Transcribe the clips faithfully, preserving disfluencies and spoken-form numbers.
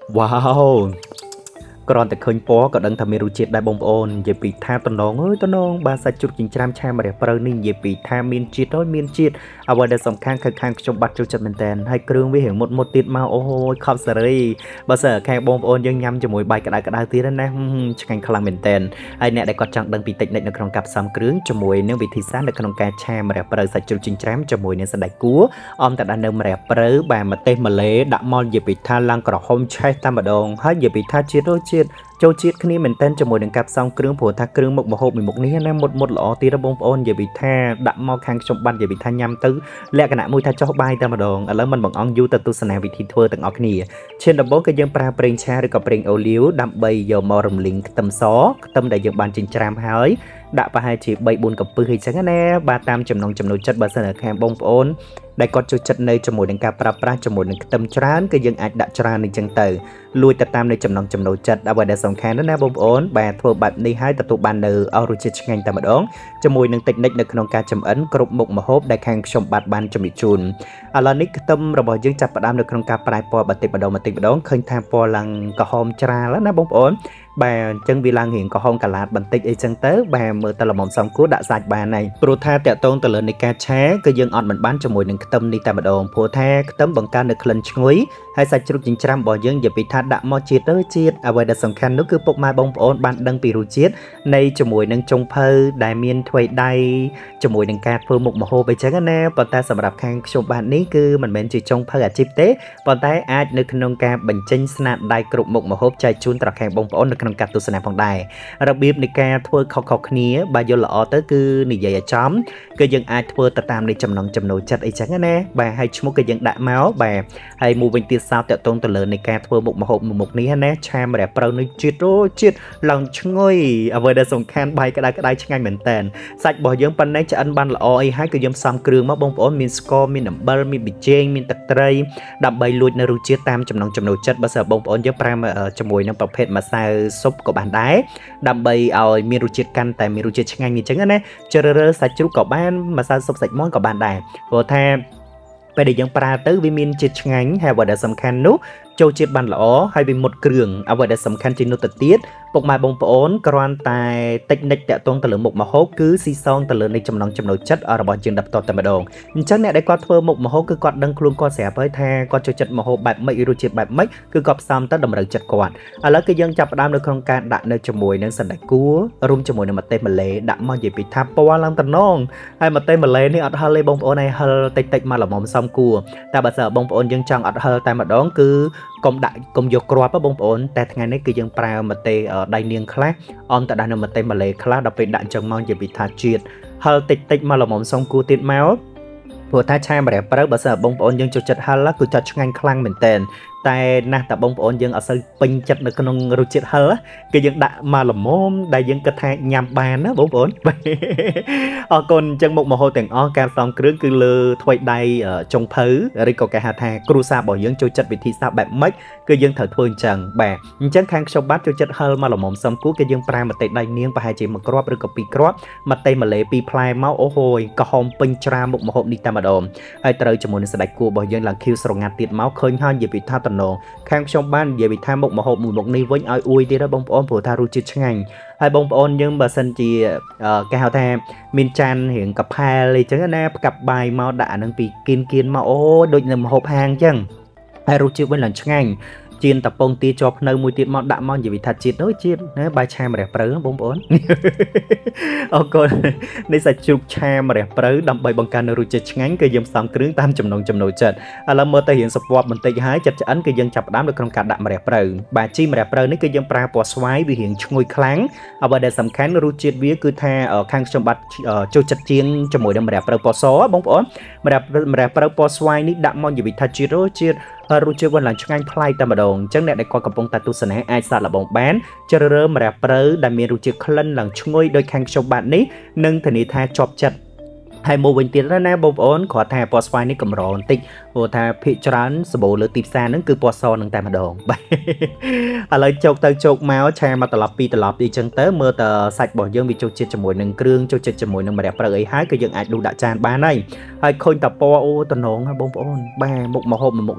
Wow គ្រាន់តែឃើញពណ៌ក៏ដឹងថាមានរសជាតិដែរបងប្អូននិយាយពីថាតំណងអើយតំណងបាទសាច់ជ្រូកចិញ្ច្រាំឆាម្រះព្រៅនេះនិយាយពីថាមានជាតិហើយមានជាតិអ្វីដែលសំខាន់គឺខាងខ្ញុំបាត់ចូលចិត្តមែនតើហើយគ្រឿងវារៀងមុតមុតទៀតមកអូយខប់សេរីបើសិនខាងបងប្អូនយើងញ៉ាំជាមួយបាយក្តៅក្តៅទៀតណាឆ្ងាញ់ខ្លាំងមែនតើហើយអ្នកដែលគាត់ចង់ដឹងពីតិចនិចនៅក្នុងការផ្សំគ្រឿងជាមួយនឹងវិធីសាស្ត្រនៅក្នុងការឆាម្រះព្រៅសាច់ជ្រូកចិញ្ច្រាំជាមួយនឹងសណ្តែកគួរអមតែដាក់នៅម្រះព្រៅបាទម្ទេសម្លេដាក់មកនិយាយពីថាឡើងក្រហមឆេះតែម្ដងហើយនិយាយពីថាជាតិរសជាតិចូលជាតិគ្នាមែនតើជាមួយនឹងការផ្សំគ្រឿងព្រោះថាគ្រឿងមុខម្ហូបមួយមុខនេះណាមុតមុតល្អទៀតបងប្អូននិយាយពីថាដាក់មកខាងខ្ញុំបាត់និយាយពីថាញ៉ាំទៅលក្ខណៈមួយថាចុះបាយតែម្ដងឥឡូវមិនបង្អង់យូរទៅទស្សនាវិធីធ្វើទាំងអស់គ្នាឈានដំបូងគឺយើងប្រើប្រេងឆាឬក៏ប្រេងអូលីវដើម្បីយកមករំលីងខ្ទឹមសខ្ទឹមដែលយើងបានចិញ្ច្រាំហើយដាក់ប្រហែលជា បី បួន កំពឹសអីចឹងណាបាទតាមចំណងចំណូលចិត្តបើសិននៅខាងបងប្អូនដែលគាត់ចូលចិត្តនៅជាមួយនឹងការប្រើប្រាស់ជាមួយនឹងខ្ទឹមច្រើនគឺយើងអាចដាក់ច្រើនអញ្ចឹងទៅលួចទៅតាមនៅចំណងចំណូលចិត្តអ្វីដែលសំខាន់ណាបងប្អូនបាទធ្វើបែបនេះហើយទទួលបាននៅអស់រសជាតិឆ្ងាញ់តែម្ដងជាមួយនឹងតិចនិចនៅក្នុងការចម្អិនគ្រប់មុខម្ហូបដែលខាងខ្ញុំបាទបានជំរាបជូនឥឡូវនេះខ្ទឹមរបស់យើងចាប់ផ្ដើមនៅក្នុងការប្រែពណ៌បន្តិចម្ដងបន្តិចម្ដងឃើញថាពណ៌ឡើងក្រហមច្រាលណាបងប្អូនបាទអញ្ចឹងវាឡើងរៀងក្រហមកាឡាតបន្តិចអីចឹងទៅបាទមើលទៅល្មមសំគួរដាក់សាច់បានហើយព្រោះថាតាក់ទងទៅលើនៃការឆាគឺយើងអត់មិនបានជាមួយនឹងខ្ទឹមនេះតែម្ដងព្រោះថាខ្ទឹមបង្កើននៅក្លិនឈ្ងុយហើយសាច់ជ្រូកចិញ្ច្រាំរបស់យើងនិយាយពីថាដាក់មកជាតិទៅជាតិអ្វីដែលសំខាន់នោះគឺពុកម៉ែបងប្អូនបានដឹងពីរសជាតិនៃជាមួយនឹងចុងភៅដែលមានថ្វីដៃជាមួយនឹងការធ្វើមុខម្ហូបអីចឹងណាប៉ុន្តែសម្រាប់ខាងខ្ញុំបាទនេះគឺមិនមែនជាចុងភៅអាជីពទេប៉ុន្តែអាចនៅក្នុងការបញ្ចេញស្នាដៃគ្រប់មុខម្ហូបចែកជូនដល់ខាងបងប្អូននៅក្នុងការទស្សនាផងដែររបៀបនៃការធ្វើខុសៗគ្នាបើយល់ល្អទៅគឺនិយាយឲ្យចំគឺយើងអាចធ្វើទៅតាមនៃចំណងចំណូលចិត្តអីចឹងណាបាទហើយឈ្មោះគឺយើងដាក់មកបាទហើយមួយវិញទៀតសោតតាក់ទងទៅលើនៃការធ្វើមុខម្ហូបមួយមុខនេះណាឆាម្រះព្រៅនេះជាតិរជាតិឡើងឈ្ងុយអ្វីដែលសំខាន់បាយក្តៅក្តៅឆ្ងាញ់មែនតើសាច់របស់យើងប៉ុណ្ណេះឆ្អិនបានល្អអីហើយគឺយើងផ្សំគ្រឿងមកបងប្អូនមានស្ករមានអំបិលមានប៊ីចេងមានទឹកត្រីដើម្បីលួចនៅរសជាតិតាមចំណងចំណូលចិត្តបើសិនបងប្អូនយើងប្រើជាមួយនឹងប្រភេទម្សៅស៊ុបក៏បានដែរដើម្បីឲ្យមានរសជាតិកាន់តែមានរសជាតិឆ្ងាញ់អញ្ចឹងណាជ្រើសរើសសាច់ជ្រូកក៏បានម្សៅស៊ុបសាច់មាន់ក៏បានដែរព្រោះថាពេលដែលយើងប្រើទៅវាមានជាតិឆ្ងាញ់ហើយអ្វីដែលសំខាន់នោះចូលជាតិបានល្អហើយវាមុតគ្រឿងអ្វីដែលសំខាន់ជាងនោះទៅទៀតពុកម៉ែបងប្អូនគ្រាន់តែតិចនិចតាក់ទងទៅលើមុខម្ហូបគឺស៊ីសងទៅលើនៃចំណងចំណូលចិត្តរបស់យើងដល់តតែម្ដងអញ្ចឹងអ្នកដែលគាត់ធ្វើមុខម្ហូបគឺគាត់ដឹងខ្លួនគាត់ស្រាប់ហើយថាគាត់ចូលចិត្តម្ហូបបែបម៉េចរសជាតិបែបម៉េចគឺគាត់ផ្សំទៅតម្រូវចិត្តគាត់ឥឡូវគឺយើងចាប់ផ្ដើមនៅក្នុងការដាក់នៅជាមួយនឹងសណ្តែកគួររួមជាមួយនឹងម្ទេសម្លេដាក់មកនិយាយពីថាពណ៌ឡើងតំណងហើយម្ទេសម្លេនេះអត់ហឹលទេបងប្អូនហើយហឹលតិចតិចមកល្មមសំគួរតែបើសិនបងប្អូនយើងចង់អត់ហឹលតែម្ដងគឺកុំដាក់កុំយកគ្រាប់បងប្អូនតែថ្ងៃនេះគឺយើងប្រើម្ទេសដៃនាងខ្លះអមតែដាក់នៅម្ទេសម្លេខ្លះដល់ពេលដាក់អញ្ចឹងមកនិយាយពីថាជាតិហឹលតិចតិចមកល្មមសំគួរទៀតមកព្រោះថាឆាម្រះព្រៅបើសិនបងប្អូនយើងចូលចិត្តហឹលគឺចាត់ឆ្ងាញ់ខ្លាំងមែនតើតែណាស់តែបងប្អូនយើងអត់សូវពេញចិត្តនៅក្នុងរសជាតិហឹលគឺយើងដាក់មកល្មមដែលយើងគិតថាញ៉ាំបានណាបងប្អូនអរគុណអញ្ចឹងមុខម្ហូបទាំងអស់ការផ្សំគ្រឿងគឺលើថ្វីដៃចុងភៅឬក៏គេហៅថាគ្រួសាររបស់យើងចូលចិត្តវិធីសាស្ត្របែបម៉េចគឺយើងត្រូវធ្វើអញ្ចឹងបាទអញ្ចឹងខាងខ្ញុំបាទចូលចិត្តហឹលមកល្មមសំគួរគឺយើងប្រើម្ទេសដៃនាងប្រហែលជាមួយគ្រាប់ឬក៏ពីរគ្រាប់ម្ទេសម្លេពីរផ្លែមកអូហូយក្រហមពេញច្រាមុខម្ហូបនេះតែម្ដងហើយត្រូវជាមួយនឹងសណ្តែកគួររបស់យើងឡើងខៀវស្រងាត់ទៀតមកឃើញហើយនិយាយពីថាតំណងខាងខ្ញុំបាននិយាយពីថាមុខម្ហូបមួយមុខនេះវិញឲ្យអួយទៀតបងប្អូនព្រោះថារសជាតិឆ្ងាញ់ហើយបងប្អូនយើងបើសិនជាគេហៅថាមានចានរៀងកាផែលអីចឹងណាផ្កាប់បាយមកដាក់អានឹងពីគៀនគៀនមកអូដូចនៅម្ហូបហាងចឹងហើយរសជាតិវិញឡើងឆ្ងាញ់ជៀនតពងទាជាប់នៅមួយទៀតមកដាក់មកនិយាយថាជាតិនោះជាតិណាបាយឆាម្រះព្រៅបងប្អូនអរគុណនៃសាច់ជ្រូកឆាម្រះព្រៅដើម្បីបង្កើនរសជាតិឆ្ងាញ់គឺយើងផ្សំគ្រឿងតាមចំណងចំណូលចិត្តឥឡូវមើលទៅរៀងសពបបន្តិចហើយចិត្តឆ្អិនគឺយើងចាប់ផ្ដើមនៅក្នុងការដាក់ម្រះព្រៅបាទជីម្រះព្រៅនេះគឺយើងប្រើពណ៌ស្វាយវារៀងឈ្ងុយខ្លាំងអ្វីដែលសំខាន់រសជាតិវាគឺថាខាងខ្ញុំបាត់ចូលចិត្តជាងជាមួយនឹងម្រះព្រៅពណ៌សបងប្អូនម្រះម្រះព្រៅពណ៌ស្វាយនេះដាក់មកនិយាយថាជាតិរសជាតិហើយរសជាតិវិញឡើងឆ្ងាញ់ប្លែកតែម្ដងអញ្ចឹងអ្នកដែលគាត់កំពុងតែទស្សនាអាចសាកល្បងបានជ្រើសរើសម្រះព្រៅដែលមានរសជាតិក្លិនឡើងឈ្ងុយដោយខាងខ្ញុំបាទនេះនឹងធានាថាជាប់ចិត្តហើយមួយវិញទៀតណាបងប្អូនគាត់ថាពណ៌ស្វាយនេះកម្របន្តិចព្រោះថាភាគច្រើនសម្បូរលើទីផ្សារហ្នឹងគឺពណ៌សនឹងតែម្ដងបាទឥឡូវជោគទៅជោគមកឆាមកត្រឡប់ពីត្រឡប់អីចឹងទៅមើលតើសាច់របស់យើងវាចូលជាតិជាមួយនឹងគ្រឿងចូលជាតិជាមួយនឹងម្រះព្រៅអីហើយគឺយើងអាចដួសដាក់ចានបានហើយហើយឃើញតពណ៌អូតំណងបងប្អូនបាទមុខម្ហូបមួយមុខនេះ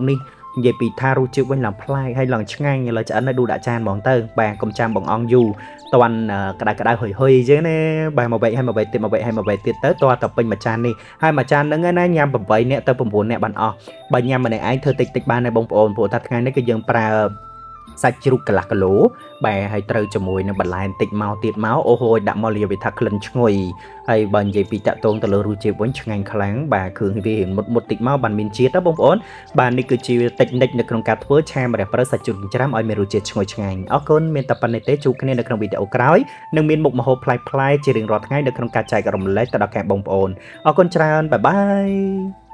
về bị tha ru chịu bên làm play hay lần ngang như là cho anh ấy đu đã chan bọn tơ bà công trang bọn on du toàn cái đại cái đại hơi hơi chứ nè bà mà vậy hay mà vậy tiệt mà vậy hay mà vậy tiệt tới toa tập bên mà chan đi hai mà chan nó nghe nó nhằm bầm vậy nè tơ bầm buồn nè bạn o bà nhằm mà này anh thơ tịch tịch ba này bông ồn bộ tắt ngay nó cái dương pra sạch chịu cả lạc lố bà hay trâu cho mùi nó bật lại tịch máu tiệt máu ô hôi đạm mò liều bị thắc lần ngồi hay bằng gì bị tạ tôn từ lơ ru chịu bốn ngành kháng bà thường vì hiện một một tịch máu bàn miên chiết đó bông ổn bà này cứ chịu tịch nịch được trong cả thua cha mà đẹp rất sạch chịu chăm oi mê ru chiết ngồi ngành ở con miền tập bàn này tế chụp cái này được trong video cày nâng miền mục mà hộp play play chỉ riêng rót ngay được trong cả chạy cả đồng lấy ta đọc kẹp bông ổn ở con tràn bye bye